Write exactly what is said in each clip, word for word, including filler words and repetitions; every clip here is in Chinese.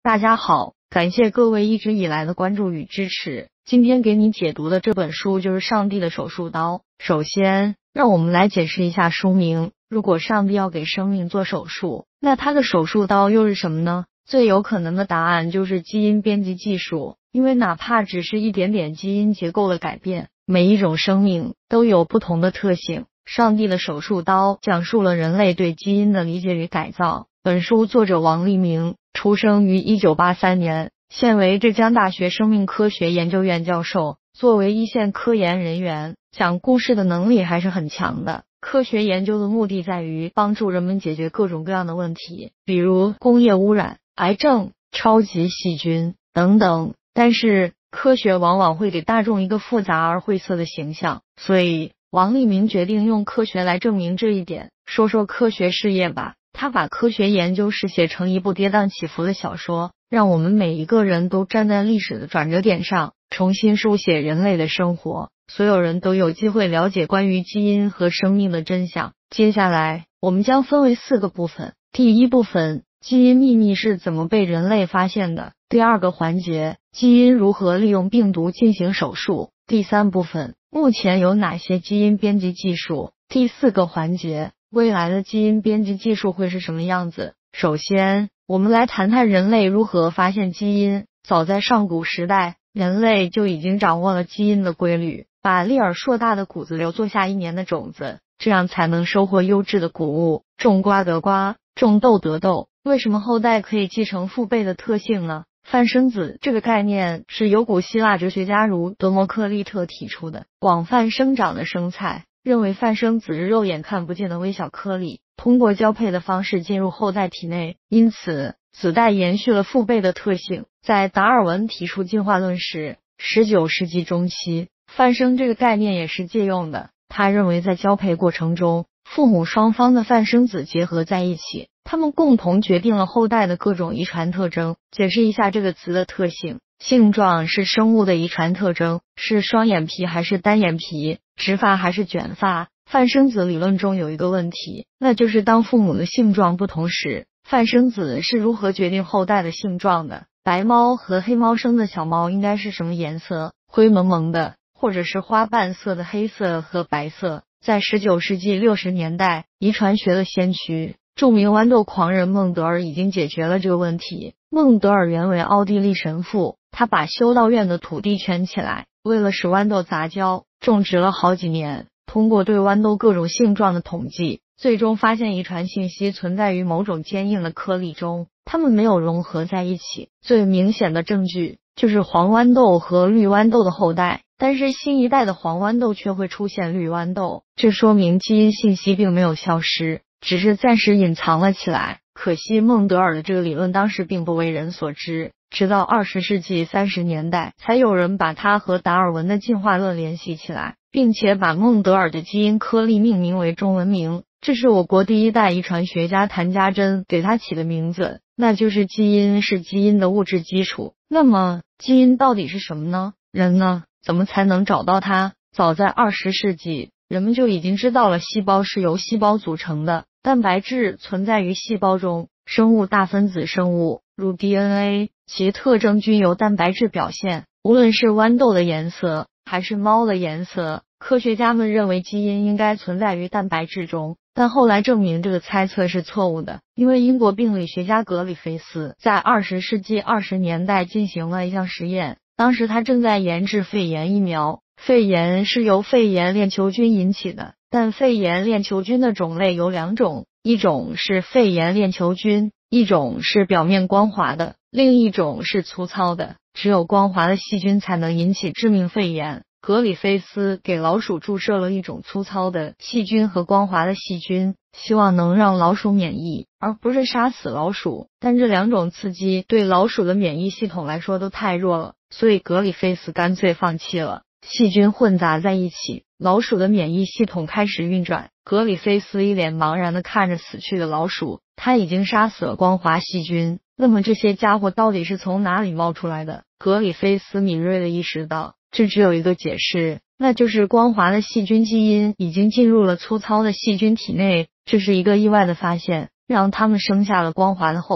大家好，感谢各位一直以来的关注与支持。今天给你解读的这本书就是《上帝的手术刀》。首先，让我们来解释一下书名。如果上帝要给生命做手术，那他的手术刀又是什么呢？最有可能的答案就是基因编辑技术，因为哪怕只是一点点基因结构的改变，每一种生命都有不同的特性。上帝的手术刀讲述了人类对基因的理解与改造。本书作者王立明出生于一九八三年，现为浙江大学生命科学研究院教授。作为一线科研人员，讲故事的能力还是很强的。科学研究的目的在于帮助人们解决各种各样的问题，比如工业污染、癌症、超级细菌等等。但是科学往往会给大众一个复杂而晦涩的形象，所以王立明决定用科学来证明这一点。说说科学事业吧，他把科学研究史写成一部跌宕起伏的小说，让我们每一个人都站在历史的转折点上，重新书写人类的生活。所有人都有机会了解关于基因和生命的真相。接下来我们将分为四个部分。第一部分，基因秘密是怎么被人类发现的。第二个环节，基因如何利用病毒进行手术。第三部分，目前有哪些基因编辑技术。第四个环节，未来的基因编辑技术会是什么样子。首先，我们来谈谈人类如何发现基因。早在上古时代，人类就已经掌握了基因的规律，把粒儿硕大的谷子留作下一年的种子，这样才能收获优质的谷物。种瓜得瓜，种豆得豆。为什么后代可以继承父辈的特性呢？泛生子这个概念是由古希腊哲学家如德谟克利特提出的。广泛生长的生菜认为泛生子是肉眼看不见的微小颗粒，通过交配的方式进入后代体内，因此子代延续了父辈的特性。在达尔文提出进化论时，十九世纪中期，泛生这个概念也是借用的。他认为在交配过程中，父母双方的泛生子结合在一起，他们共同决定了后代的各种遗传特征。解释一下这个词的特性。性状是生物的遗传特征，是双眼皮还是单眼皮，直发还是卷发。泛生子理论中有一个问题，那就是当父母的性状不同时，泛生子是如何决定后代的性状的。白猫和黑猫生的小猫应该是什么颜色？灰蒙蒙的，或者是花瓣色的黑色和白色。在十九世纪六十年代，遗传学的先驱著名豌豆狂人孟德尔已经解决了这个问题。孟德尔原为奥地利神父，他把修道院的土地圈起来，为了使豌豆杂交，种植了好几年。通过对豌豆各种性状的统计，最终发现遗传信息存在于某种坚硬的颗粒中，它们没有融合在一起。最明显的证据就是黄豌豆和绿豌豆的后代，但是新一代的黄豌豆却会出现绿豌豆，这说明基因信息并没有消失，只是暂时隐藏了起来。可惜孟德尔的这个理论当时并不为人所知，直到二十世纪三十年代，才有人把它和达尔文的进化论联系起来，并且把孟德尔的基因颗粒命名为中文名。这是我国第一代遗传学家谭家珍给他起的名字，那就是基因是基因的物质基础。那么基因到底是什么呢？人呢？怎么才能找到它？早在二十世纪，人们就已经知道了细胞是由细胞组成的，蛋白质存在于细胞中，生物大分子生物如 D N A， 其特征均由蛋白质表现。无论是豌豆的颜色还是猫的颜色，科学家们认为基因应该存在于蛋白质中，但后来证明这个猜测是错误的，因为英国病理学家格里菲斯在二十世纪二十年代进行了一项实验。当时他正在研制肺炎疫苗，肺炎是由肺炎链球菌引起的，但肺炎链球菌的种类有两种，一种是肺炎链球菌，一种是表面光滑的，另一种是粗糙的。只有光滑的细菌才能引起致命肺炎。格里菲斯给老鼠注射了一种粗糙的细菌和光滑的细菌，希望能让老鼠免疫，而不是杀死老鼠。但这两种刺激对老鼠的免疫系统来说都太弱了，所以格里菲斯干脆放弃了。细菌混杂在一起，老鼠的免疫系统开始运转。格里菲斯一脸茫然地看着死去的老鼠，他已经杀死了光滑细菌，那么这些家伙到底是从哪里冒出来的？格里菲斯敏锐地意识到，这只有一个解释，那就是光滑的细菌基因已经进入了粗糙的细菌体内。这是一个意外的发现，让他们生下了光滑的后代。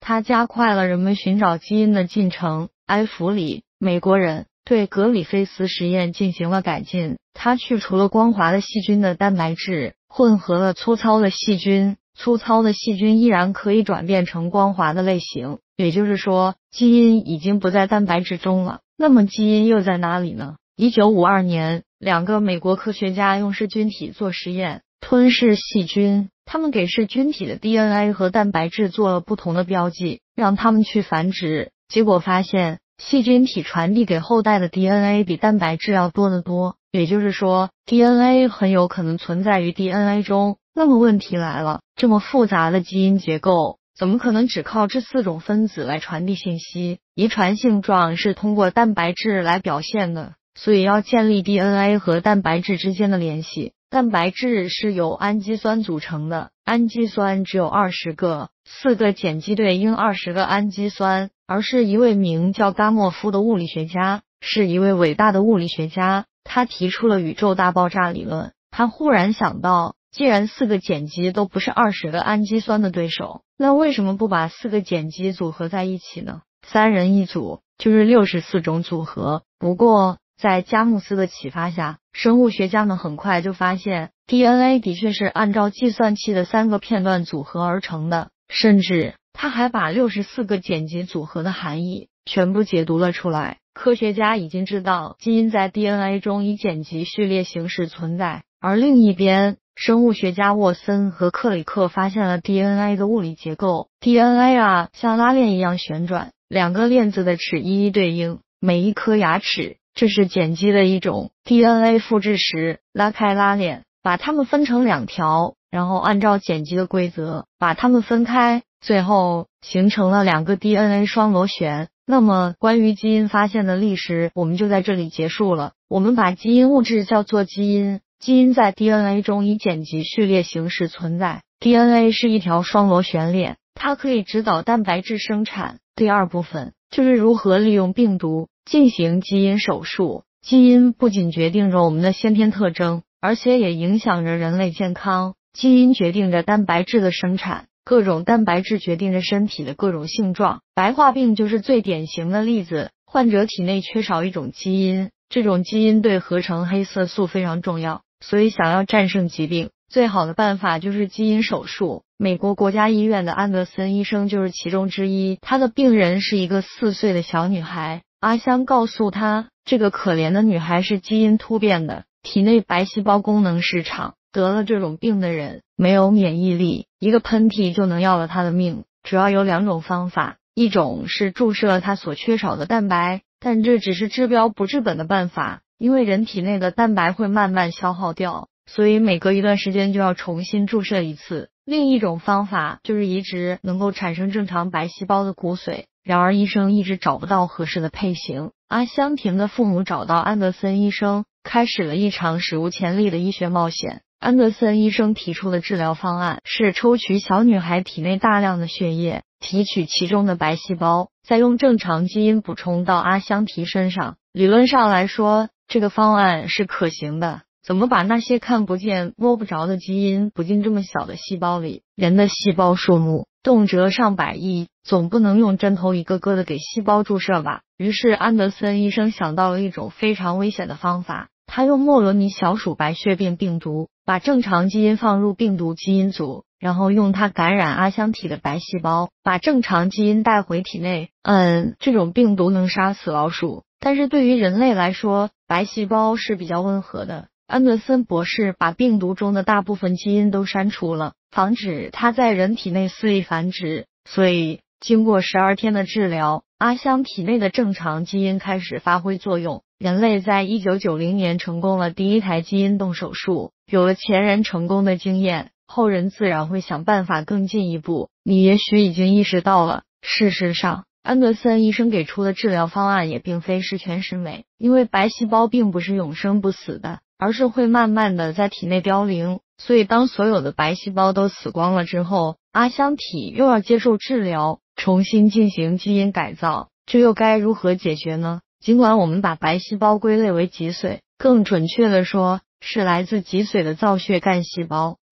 它加快了人们寻找基因的进程。埃弗里，美国人，对格里菲斯实验进行了改进，他去除了光滑的细菌的蛋白质，混合了粗糙的细菌。粗糙的细菌依然可以转变成光滑的类型，也就是说，基因已经不在蛋白质中了。那么基因又在哪里呢？一九五二年，两个美国科学家用噬菌体做实验，吞噬细菌。他们给噬菌体的 D N A 和蛋白质做了不同的标记，让它们去繁殖。结果发现，细菌体传递给后代的 D N A 比蛋白质要多得多。也就是说 ，D N A 很有可能存在于 D N A 中。那么问题来了，这么复杂的基因结构，怎么可能只靠这四种分子来传递信息？遗传性状是通过蛋白质来表现的，所以要建立 D N A 和蛋白质之间的联系。蛋白质是由氨基酸组成的，氨基酸只有二十个，四个碱基对应二十个氨基酸，而是一位名叫伽莫夫的物理学家，是一位伟大的物理学家，他提出了宇宙大爆炸理论。他忽然想到，既然四个碱基都不是二十个氨基酸的对手，那为什么不把四个碱基组合在一起呢？三人一组就是六十四种组合。不过在佳木斯的启发下，生物学家们很快就发现 D N A 的确是按照计算器的三个片段组合而成的，甚至他还把六十四个碱基组合的含义全部解读了出来。科学家已经知道基因在 D N A 中以碱基序列形式存在，而另一边，生物学家沃森和克里克发现了 D N A 的物理结构。D N A 啊，像拉链一样旋转，两个链子的齿一一对应，每一颗牙齿，这是碱基的一种。D N A 复制时，拉开拉链，把它们分成两条，然后按照碱基的规则，把它们分开，最后形成了两个 D N A 双螺旋。那么，关于基因发现的历史，我们就在这里结束了。我们把基因物质叫做基因。基因在 D N A 中以碱基序列形式存在 ，D N A 是一条双螺旋链，它可以指导蛋白质生产。第二部分就是如何利用病毒进行基因手术。基因不仅决定着我们的先天特征，而且也影响着人类健康。基因决定着蛋白质的生产，各种蛋白质决定着身体的各种性状。白化病就是最典型的例子，患者体内缺少一种基因，这种基因对合成黑色素非常重要。所以想要战胜疾病，最好的办法就是基因手术。美国国家医院的安德森医生就是其中之一。他的病人是一个四岁的小女孩，阿香告诉他，这个可怜的女孩是基因突变的，体内白细胞功能失常。得了这种病的人没有免疫力，一个喷嚏就能要了他的命。主要有两种方法，一种是注射他所缺少的蛋白，但这只是治标不治本的办法。因为人体内的蛋白会慢慢消耗掉，所以每隔一段时间就要重新注射一次。另一种方法就是移植能够产生正常白细胞的骨髓，然而医生一直找不到合适的配型。阿香婷的父母找到安德森医生，开始了一场史无前例的医学冒险。安德森医生提出的治疗方案是抽取小女孩体内大量的血液，提取其中的白细胞，再用正常基因补充到阿香缇身上。理论上来说，这个方案是可行的。怎么把那些看不见摸不着的基因补进这么小的细胞里？人的细胞数目动辄上百亿，总不能用针头一个个的给细胞注射吧？于是安德森医生想到了一种非常危险的方法，他用莫罗尼小鼠白血病病毒把正常基因放入病毒基因组，然后用它感染阿香缇的白细胞，把正常基因带回体内。嗯，这种病毒能杀死老鼠，但是对于人类来说，白细胞是比较温和的。安德森博士把病毒中的大部分基因都删除了，防止它在人体内肆意繁殖。所以，经过十二天的治疗，阿香体内的正常基因开始发挥作用。人类在一九九零年成功了第一台基因动手术，有了前人成功的经验，后人自然会想办法更进一步。你也许已经意识到了，事实上，安德森医生给出的治疗方案也并非十全十美，因为白细胞并不是永生不死的，而是会慢慢的在体内凋零。所以当所有的白细胞都死光了之后，阿香缇又要接受治疗，重新进行基因改造，这又该如何解决呢？尽管我们把白细胞归类为脊髓，更准确的说，是来自脊髓的造血干细胞，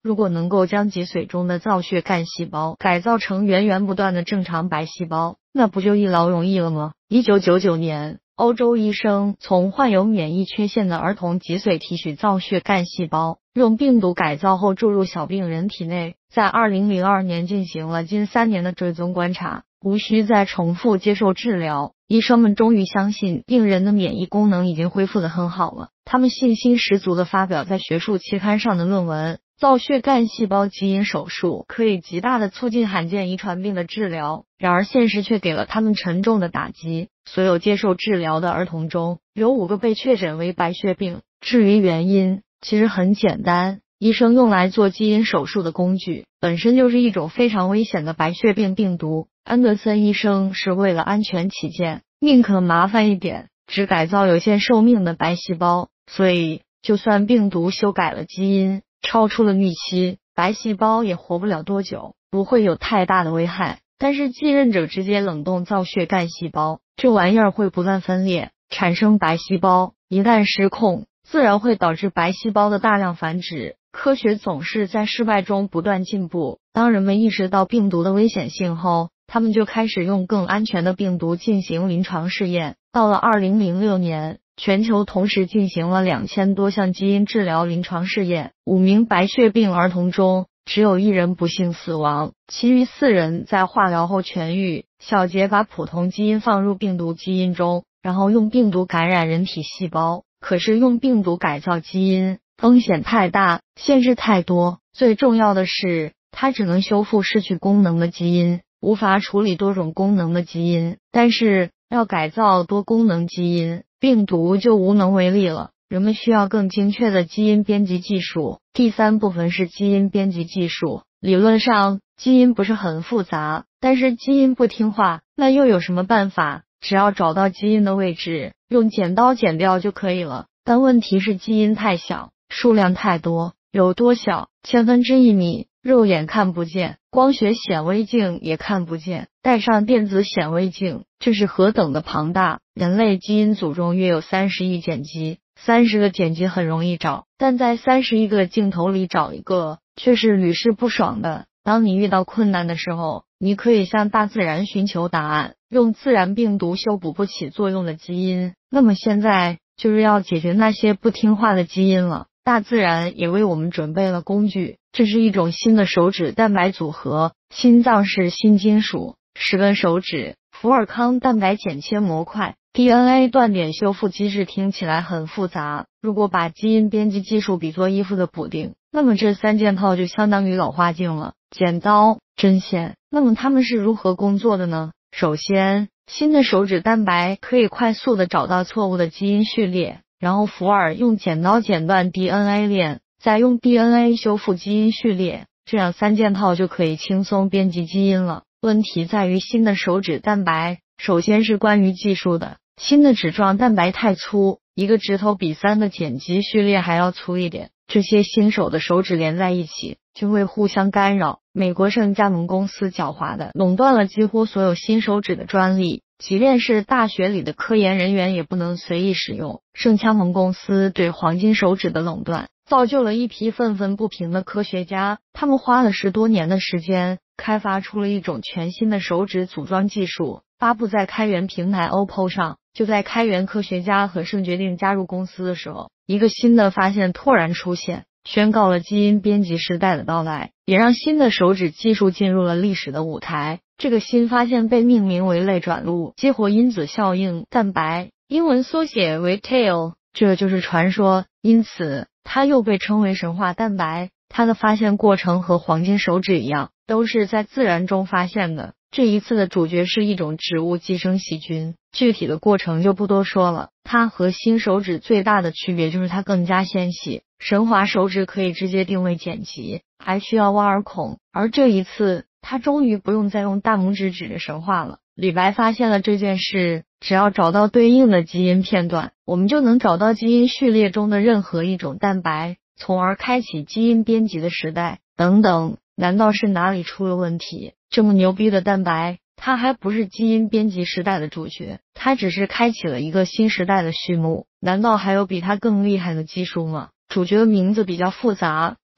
如果能够将脊髓中的造血干细胞改造成源源不断的正常白细胞，那不就一劳永逸了吗？一九九九年，欧洲医生从患有免疫缺陷的儿童脊髓提取造血干细胞，用病毒改造后注入小病人体内，在二零零二年进行了近三年的追踪观察，无需再重复接受治疗。医生们终于相信病人的免疫功能已经恢复得很好了，他们信心十足地发表在学术期刊上的论文。造血干细胞基因手术可以极大地促进罕见遗传病的治疗，然而现实却给了他们沉重的打击。所有接受治疗的儿童中，有五个被确诊为白血病。至于原因，其实很简单，医生用来做基因手术的工具本身就是一种非常危险的白血病病毒。安德森医生是为了安全起见，宁可麻烦一点，只改造有限寿命的白细胞，所以就算病毒修改了基因，超出了预期，白细胞也活不了多久，不会有太大的危害。但是继任者直接冷冻造血干细胞，这玩意儿会不断分裂，产生白细胞，一旦失控，自然会导致白细胞的大量繁殖。科学总是在失败中不断进步，当人们意识到病毒的危险性后，他们就开始用更安全的病毒进行临床试验。到了二零零六年，全球同时进行了两千多项基因治疗临床试验，五名白血病儿童中只有一人不幸死亡，其余四人在化疗后痊愈。小杰把普通基因放入病毒基因中，然后用病毒感染人体细胞。可是用病毒改造基因风险太大，限制太多，最重要的是它只能修复失去功能的基因，无法处理多种功能的基因。但是要改造多功能基因，病毒就无能为力了。人们需要更精确的基因编辑技术。第三部分是基因编辑技术。理论上，基因不是很复杂，但是基因不听话，那又有什么办法？只要找到基因的位置，用剪刀剪掉就可以了。但问题是基因太小，数量太多。有多小？千分之一米，肉眼看不见，光学显微镜也看不见，带上电子显微镜，这是何等的庞大！人类基因组中约有三十亿碱基，三十个碱基很容易找，但在三十一个镜头里找一个，却是屡试不爽的。当你遇到困难的时候，你可以向大自然寻求答案，用自然病毒修补不起作用的基因。那么现在就是要解决那些不听话的基因了。大自然也为我们准备了工具，这是一种新的手指蛋白组合，心脏是新金属，十根手指，福尔康蛋白剪切模块。D N A 断点修复机制听起来很复杂，如果把基因编辑技术比作衣服的补丁，那么这三件套就相当于老花镜了。剪刀、针线，那么它们是如何工作的呢？首先，新的手指蛋白可以快速地找到错误的基因序列，然后福尔用剪刀剪断 D N A 链，再用 D N A 修复基因序列，这样三件套就可以轻松编辑基因了。问题在于新的手指蛋白，首先是关于技术的。新的指状蛋白太粗，一个指头比三个碱基序列还要粗一点，这些新手的手指连在一起就会互相干扰。美国圣加盟公司狡猾地垄断了几乎所有新手指的专利，即便是大学里的科研人员也不能随意使用。圣加盟公司对黄金手指的垄断，造就了一批愤愤不平的科学家，他们花了十多年的时间，开发出了一种全新的手指组装技术，发布在开源平台 O P P O 上。就在开源科学家和圣决定加入公司的时候，一个新的发现突然出现，宣告了基因编辑时代的到来，也让新的手指技术进入了历史的舞台。这个新发现被命名为类转录激活因子效应蛋白，英文缩写为 T A I L， 这就是传说，因此它又被称为神话蛋白。它的发现过程和黄金手指一样，都是在自然中发现的。这一次的主角是一种植物寄生细菌，具体的过程就不多说了。它和新手指最大的区别就是它更加纤细，神话手指可以直接定位碱基，还需要挖耳孔，而这一次它终于不用再用大拇指指着神话了。李白发现了这件事，只要找到对应的基因片段，我们就能找到基因序列中的任何一种蛋白，从而开启基因编辑的时代。等等，难道是哪里出了问题？这么牛逼的蛋白，它还不是基因编辑时代的主角，它只是开启了一个新时代的序幕。难道还有比它更厉害的技术吗？主角的名字比较复杂，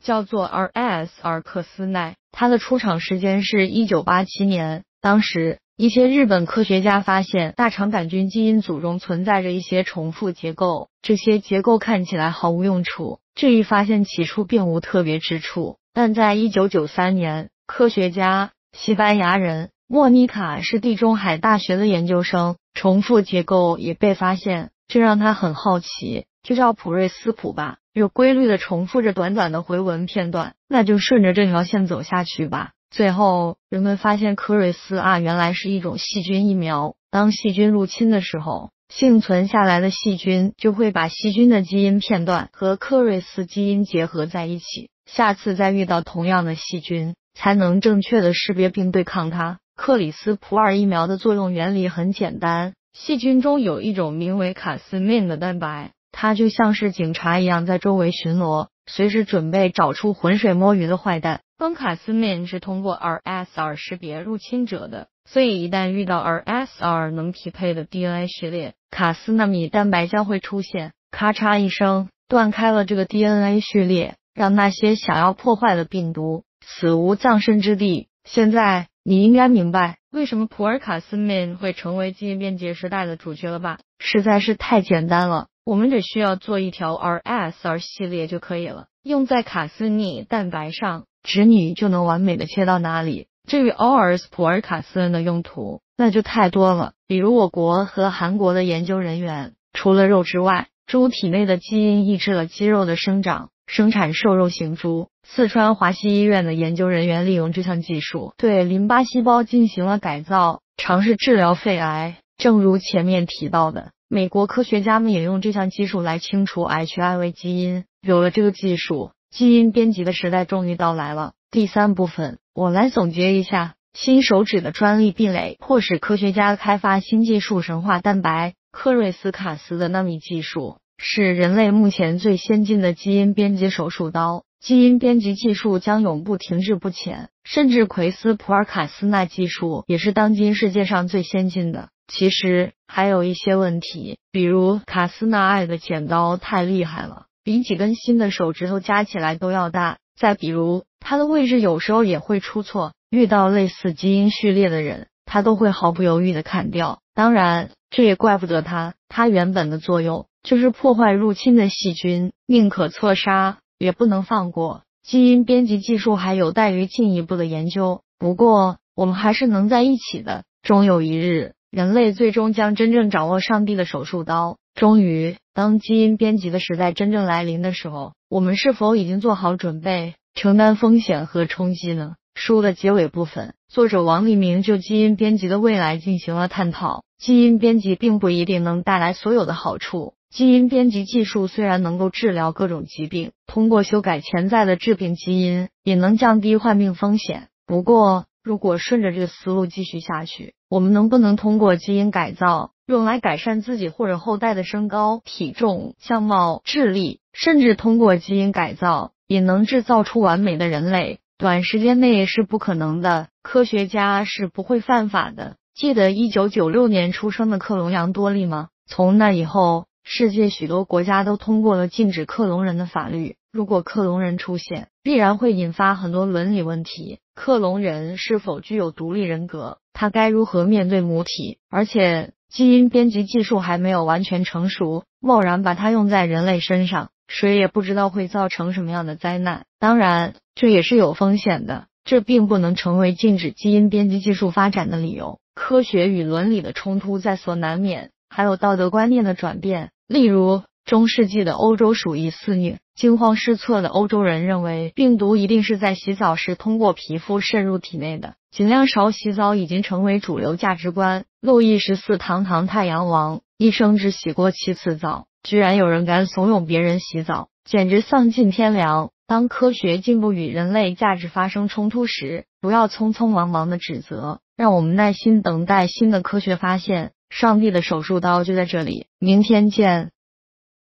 叫做 R S 阿尔克斯奈，他的出场时间是一九八七年。当时一些日本科学家发现大肠杆菌基因组中存在着一些重复结构，这些结构看起来毫无用处。这一发现起初并无特别之处，但在一九九三年，科学家西班牙人莫妮卡是地中海大学的研究生，重复结构也被发现，这让他很好奇，就叫普瑞斯谱吧，有规律的重复着短短的回文片段，那就顺着这条线走下去吧。最后人们发现科瑞斯啊原来是一种细菌疫苗，当细菌入侵的时候，幸存下来的细菌就会把细菌的基因片段和科瑞斯基因结合在一起，下次再遇到同样的细菌才能正确的识别并对抗它。克里斯普尔疫苗的作用原理很简单，细菌中有一种名为卡斯敏的蛋白，它就像是警察一样在周围巡逻，随时准备找出浑水摸鱼的坏蛋。光卡斯敏是通过 R S R 识别入侵者的，所以一旦遇到 R S R 能匹配的 D N A 序列，卡斯纳米蛋白将会出现，咔嚓一声断开了这个 D N A 序列，让那些想要破坏的病毒死无葬身之地。现在你应该明白为什么普尔卡斯敏会成为基因编辑时代的主角了吧？实在是太简单了，我们只需要做一条 R S R 系列就可以了，用在卡斯尼蛋白上，直女就能完美的切到哪里。至于 O R S 普尔卡斯恩的用途，那就太多了。比如我国和韩国的研究人员，除了肉之外，猪体内的基因抑制了肌肉的生长，生产瘦肉型猪。四川华西医院的研究人员利用这项技术，对淋巴细胞进行了改造，尝试治疗肺癌。正如前面提到的，美国科学家们也用这项技术来清除 H I V 基因。有了这个技术，基因编辑的时代终于到来了。第三部分，我来总结一下，新手指的专利壁垒迫使科学家开发新技术神话蛋白。克瑞斯卡斯的纳米技术是人类目前最先进的基因编辑手术刀，基因编辑技术将永不停滞不前，甚至奎斯普尔卡斯纳技术也是当今世界上最先进的。其实还有一些问题，比如卡斯纳爱的剪刀太厉害了，比几根新的手指头加起来都要大。再比如它的位置有时候也会出错，遇到类似基因序列的人，他都会毫不犹豫地砍掉。当然这也怪不得他，他原本的作用就是破坏入侵的细菌，宁可错杀也不能放过。基因编辑技术还有待于进一步的研究，不过我们还是能在一起的。终有一日，人类最终将真正掌握上帝的手术刀。终于，当基因编辑的时代真正来临的时候，我们是否已经做好准备，承担风险和冲击呢？书的结尾部分，作者王立明就基因编辑的未来进行了探讨。基因编辑并不一定能带来所有的好处。基因编辑技术虽然能够治疗各种疾病，通过修改潜在的致病基因，也能降低患病风险。不过，如果顺着这个思路继续下去，我们能不能通过基因改造，用来改善自己或者后代的身高、体重、相貌、智力，甚至通过基因改造，也能制造出完美的人类？短时间内是不可能的，科学家是不会犯法的。记得一九九六年出生的克隆羊多利吗？从那以后，世界许多国家都通过了禁止克隆人的法律。如果克隆人出现，必然会引发很多伦理问题。克隆人是否具有独立人格？他该如何面对母体？而且，基因编辑技术还没有完全成熟，贸然把它用在人类身上，谁也不知道会造成什么样的灾难。当然，这也是有风险的，这并不能成为禁止基因编辑技术发展的理由。科学与伦理的冲突在所难免，还有道德观念的转变。例如，中世纪的欧洲鼠疫肆虐，惊慌失措的欧洲人认为病毒一定是在洗澡时通过皮肤渗入体内的，尽量少洗澡已经成为主流价值观。路易十四堂堂太阳王，一生只洗过七次澡，居然有人敢怂恿别人洗澡，简直丧尽天良。当科学进步与人类价值发生冲突时，不要匆匆忙忙的指责，让我们耐心等待新的科学发现。上帝的手术刀就在这里，明天见。